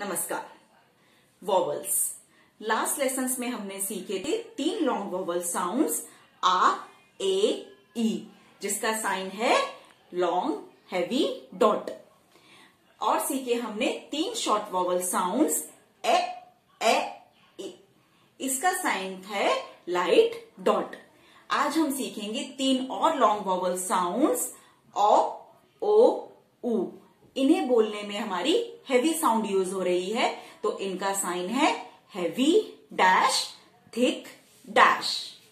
नमस्कार। Vowels, last lessons में हमने सीखे थे 3 लॉन्ग वॉवल साउंड्स आ, ए, ई, जिसका साइन है लॉन्ग हैवी डॉट। और सीखे हमने 3 शॉर्ट वॉवल साउंड्स ए, ई, इसका साइन है लाइट डॉट। आज हम सीखेंगे 3 और लॉन्ग वॉवल साउंड्स ओ, उ। इन्हें बोलने में हमारी हैवी साउंड यूज हो रही है, तो इनका साइन है heavy dash thick dash,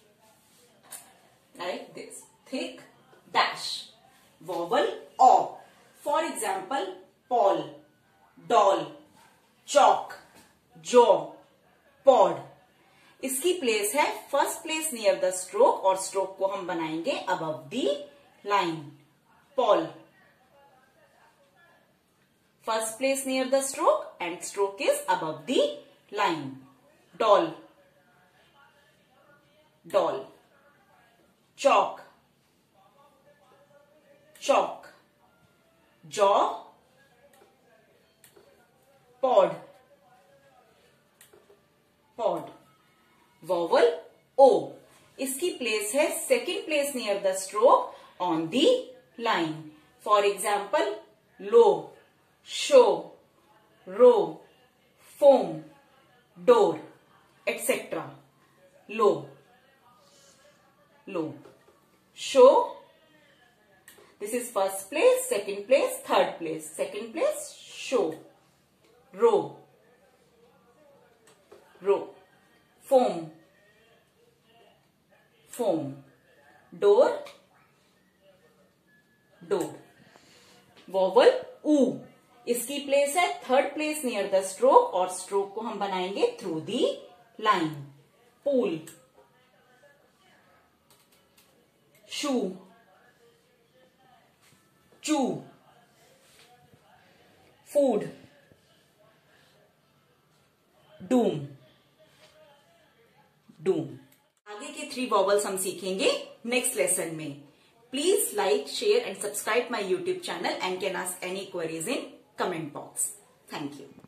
like this, thick dash. Vowel O, for example Paul, doll, chalk, jaw, pod. इसकी प्लेस है first place near the stroke, और स्ट्रोक को हम बनाएंगे above the line. Paul, first place near the stroke and stroke is above the line. Doll, doll. Chalk, chalk. Jaw, pod, pod. Vowel O, इसकी place है second place near the stroke on the line. For example low, show, row, foam, door, etc. Low, low. Show, this is first place, second place, third place. Second place, show. Row, row. Foam, foam. Door, door. Vowel U, इसकी place है third place near the stroke, और stroke को हम बनाएंगे through the line. Pool, shoe, chew, food, Doom, Doom. आगे के 3 vowels हम सीखेंगे नेक्स्ट लेसन में। Please like, share and subscribe my YouTube channel and can ask any queries in comment box. Thank you.